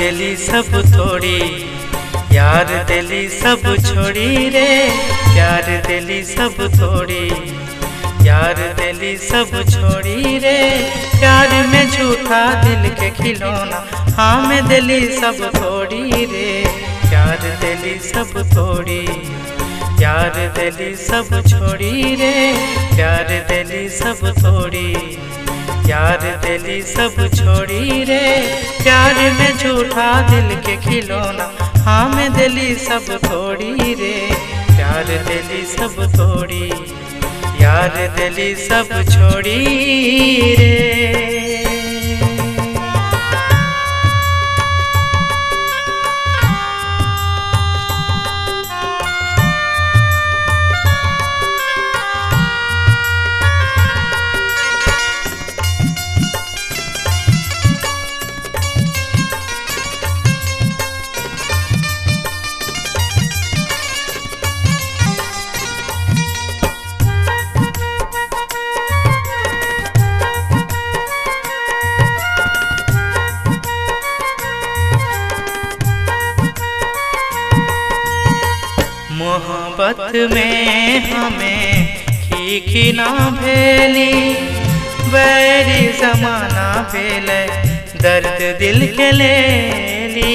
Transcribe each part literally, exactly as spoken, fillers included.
दिली सब तोड़ी, यार दिली सब छोड़ी रे। प्यार दिली सब तोड़ी, यार दिली सब छोड़ी रे। प्यार में झूठा दिल के खिलौना, हाँ मैं दिली सब तोड़ी रे। प्यार दिली सब तोड़ी, यार दिली सब छोड़ी रे। प्यार दिली सब तोड़ी, यार दिली सब छोड़ी रे। प्यार में झूठा दिल के खिलौना, हाँ मैं दिली सब तोड़ी रे। प्यार दिली सब तोड़ी, यार दिली सब छोड़ी रे। मोहब्बत में हमें खीखी ना भेली, बैरी जमाना भेले दर्द दिल के लेली।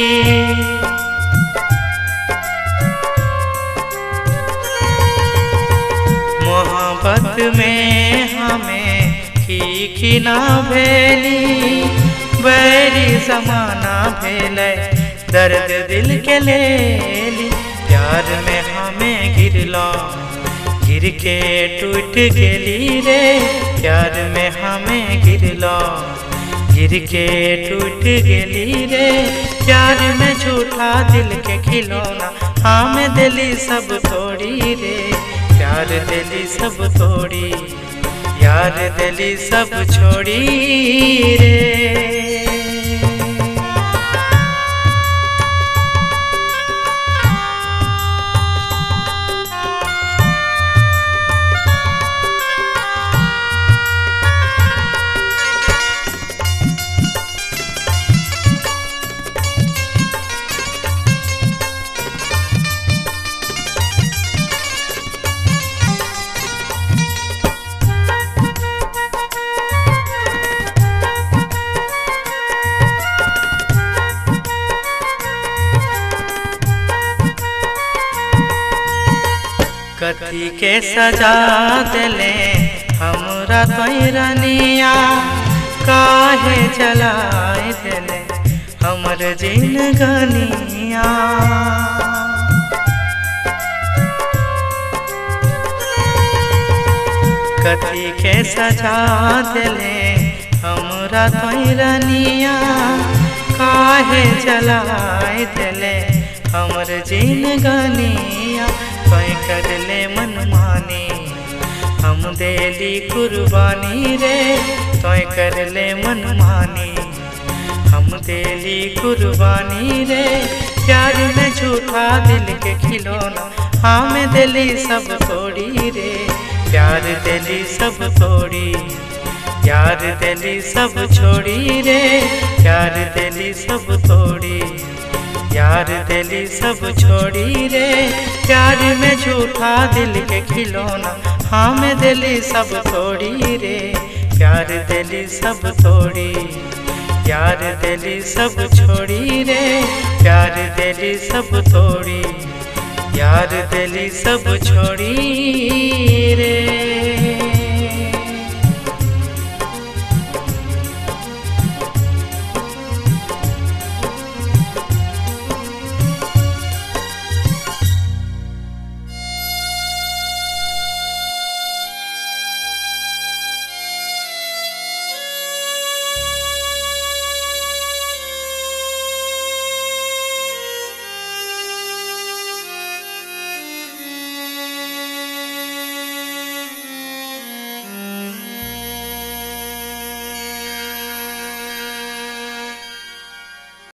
मोहब्बत में हमें खीखी ना भेली, बैरी जमाना भेले दर्द दिल के लेली। प्यार में हमें गिरला, गिर के टूट गेली रे। प्यार में हमें गिरला, गिर के टूट गेली रे। प्यार में झूठा दिल के खिलौना, हाँ मैं दिली सब तोड़ी रे। प्यार दिली सब तोड़ी, यार दिली सब छोड़ी रे। कथी के सजा दिले हमरा तोरनिया, काहे जलाए दिले हमर जिंदगानिया। कथी के सजा दिले हमरा तोरनिया, काहे जलाए दिले हमर जिंदगानिया। तोय कर ले मनमानी हम देली कुर्बानी रे। तोय कर ले मनमानी हम देली कुर्बानी रे। प्यार में झूठा दिल के खिलौना, हाँ मैं दिली सब तोड़ी रे। प्यार दिली सब तोड़ी, यार दिली सब छोड़ी रे। प्यार दिली सब तोड़ी, यार दिली सब छोड़ी रे। प्यार में झूठा दिल के खिलौना, हाँ मैं दिली सब तोड़ी रे। प्यार दिली सब तोड़ी, यार दिली सब छोड़ी रे। प्यार दिली सब तोड़ी, यार दिली सब छोड़ी रे।